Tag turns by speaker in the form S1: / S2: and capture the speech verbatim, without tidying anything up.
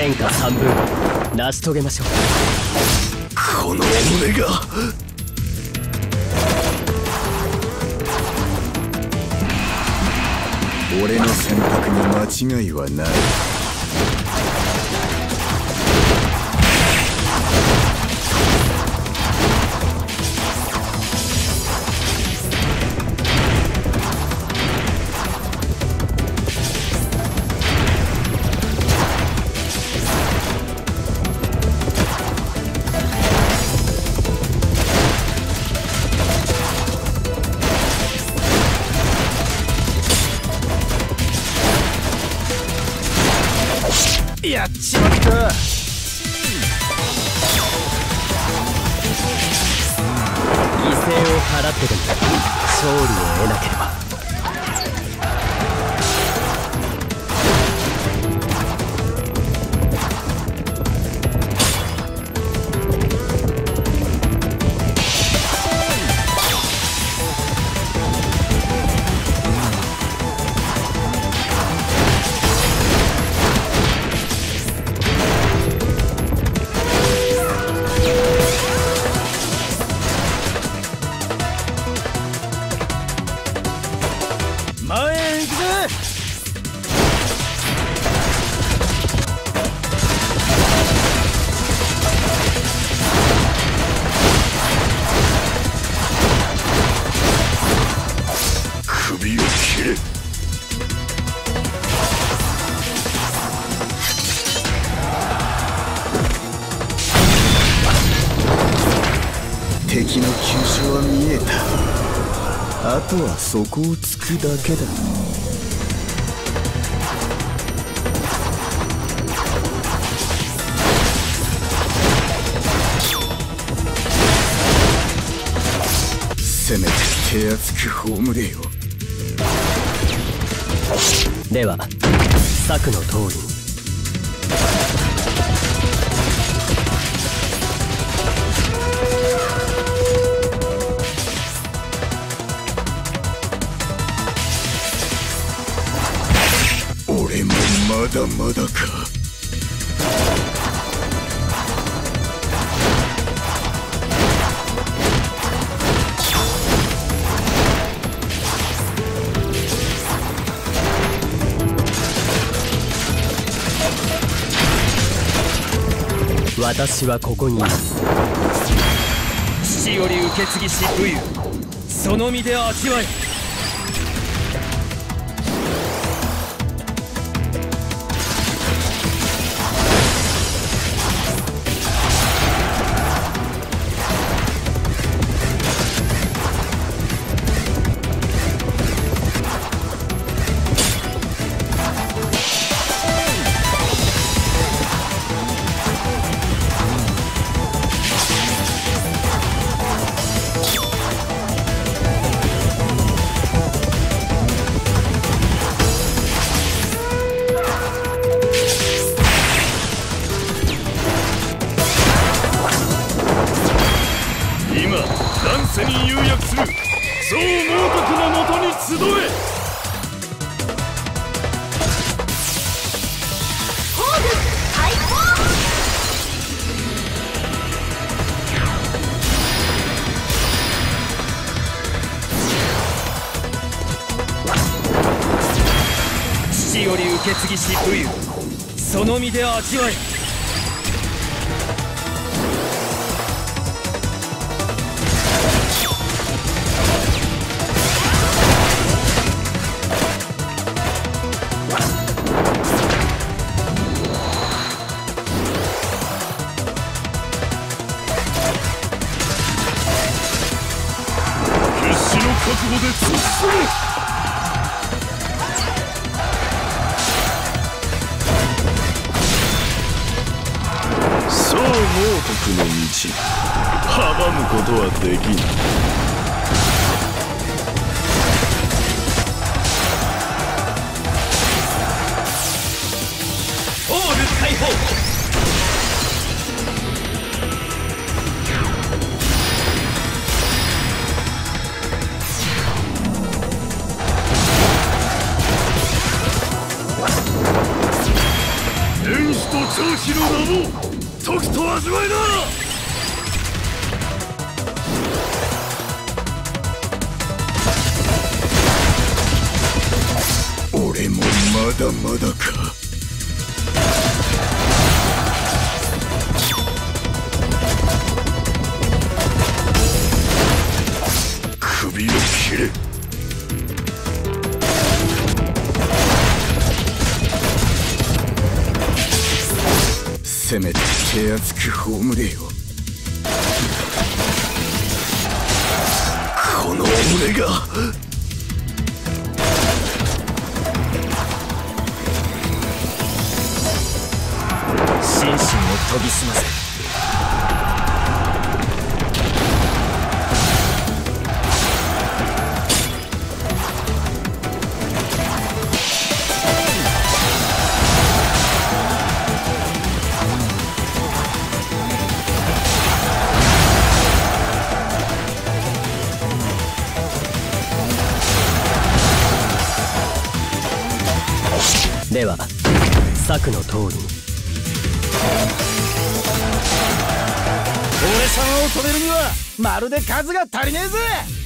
S1: 天下三分成し遂げましょう。
S2: この俺が俺の選択に間違いはない。
S1: やっちまった。犠牲を払ってでも勝利を得なければ。前へ行くぜ。
S2: 首を切れ。敵の急所は見えた。あとはそこを突くだけだ。せめて手厚く葬れよ。
S1: では策の通りに。
S2: 俺もまだまだか。
S1: 私はここにいます。
S3: 父より受け継ぎし武勇、その身で味わえ。乱世に釉薬する宋猛徳のもとに集え。
S4: 宝具開放。
S3: 父より受け継ぎし武勇、その身で味わえ。
S2: 覚悟で突っ込め。宋猛徳の道、阻むことはできぬ。
S3: オール解放。
S2: 天使と長子の名も時と味わいだ。俺もまだまだか。首を切れ。せめて手厚く葬れよ。この俺が
S1: 心身を研ぎ澄ませ。では策の通りに。
S3: 俺様を止めるにはまるで数が足りねえぜ。